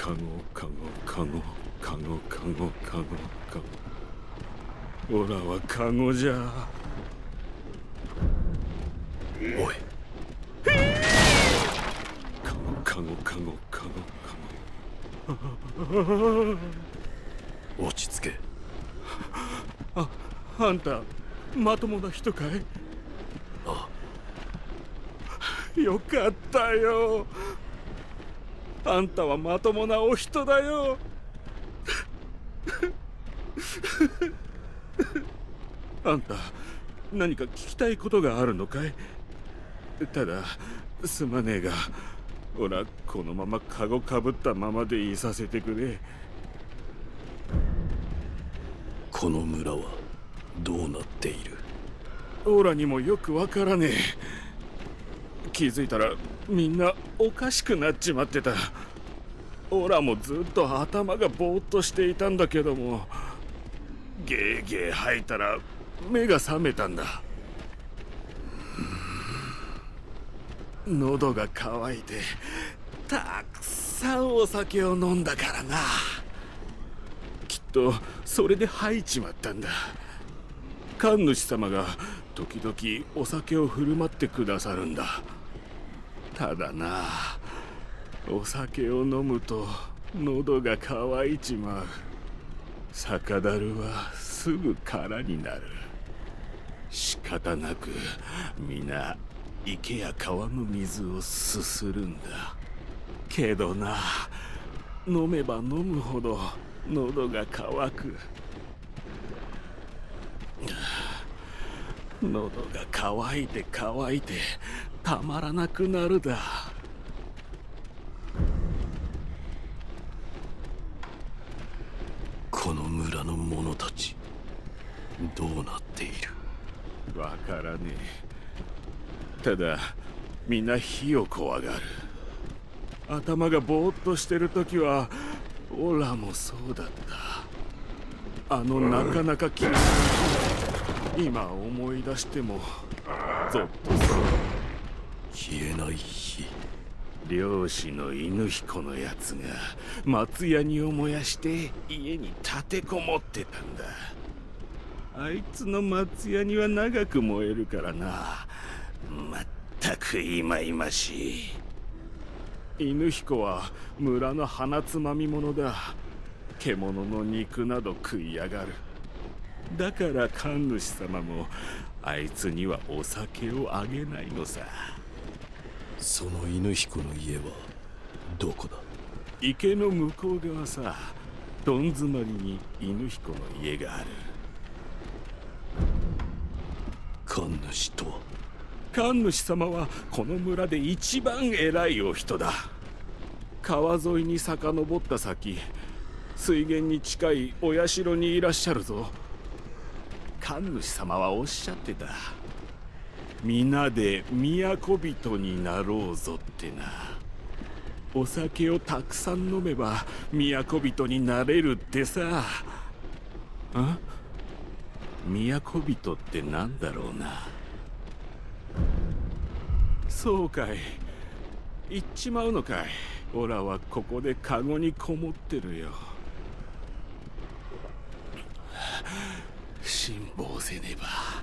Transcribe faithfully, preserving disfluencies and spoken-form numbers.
カゴカゴカゴカゴカゴカゴカゴ。オラはカゴじゃ。 おい。 カゴカゴカゴカゴカゴ。 落ち着け。 あ、あんたまともな人かい？ ああ。よかったよ。あんたはまともなお人だよ。あんた何か聞きたいことがあるのかい？ただすまねえが、おらこのままカゴかぶったままでいさせてくれ。 この村はどうなっている？ オラにもよくわからねえ。気づいたらみんなおかしくなっちまってた。オラもずっと頭がぼーっとしていたんだけども、ゲーゲー吐いたら目が覚めたんだ。喉が渇いてたくさんお酒を飲んだからな。きっとそれで吐いちまったんだ。神主様が時々お酒を振る舞ってくださるんだ。ただな、お酒を飲むと喉が渇いちまう。酒樽はすぐ空になる。仕方なく皆池や川の水をすするんだ。けどな、飲めば飲むほど喉が渇く。喉が渇いて渇いてたまらなくなるだ。 この村の者たちどうなっている？ わからねえ。ただみんな火を怖がる。頭がぼーっとしてる時はオラもそうだった。あのなかなかき今思い出してもゾッとする。 消えない火。 漁師の犬彦のやつが松ヤニを燃やして家に立てこもってたんだ。あいつの松ヤニは長く燃えるからな。まったくいまいましい。犬彦は村の鼻つまみ者だ。獣の肉など食いやがる。だから神主様もあいつにはお酒をあげないのさ。 その犬彦の家はどこだ？ 池の向こう側さ。どん詰まりに犬彦の家がある。 神主とは？ 神主様はこの村で一番偉いお人だ。川沿いに遡った先、水源に近いお社にいらっしゃるぞ。神主様はおっしゃってた。皆で都人になろうぞってな。お酒をたくさん飲めば都人になれるってさ。ん？都人ってなんだろうな。そうかい。行っちまうのかい。オラはここでカゴにこもってるよ。辛抱せねば。